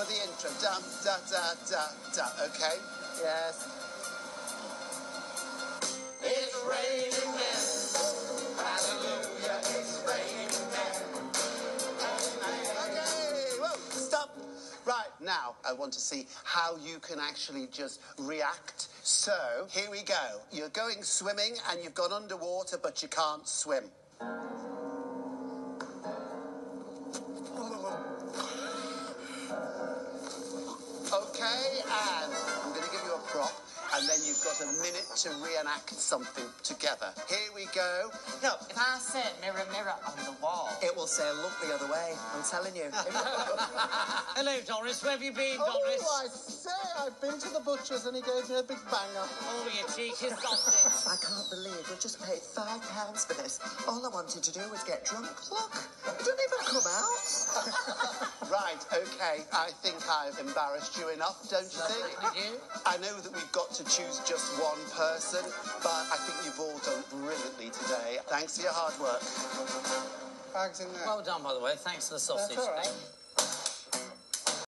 for the intro. Dum, da, da, da, da. Okay? Yes. It's raining men. Hallelujah, it's raining men. Okay, whoa, stop. Right, now, I want to see how you can actually just react. So, here we go. You're going swimming and you've gone underwater, but you can't swim. Okay, and I'm going to give you a prop, and then you've got a minute to reenact something together. Here we go. No, if I say mirror, mirror on the wall, it will say look the other way. I'm telling you. Hello, Doris. Where have you been, Doris? Oh, I say, I've been to the butcher's and he gave me a big banger. Oh, you cheeky sausage. I can't believe we've just paid £5 for this. All I wanted to do was get drunk. Look, it didn't even come out. Right, okay. I think I've embarrassed you enough, don't you think? Did you? I know that we've got to choose just one person, but I think you've all done brilliantly today. Thanks for your hard work. Bags in there. Well done, by the way. Thanks for the sausage. That's all right.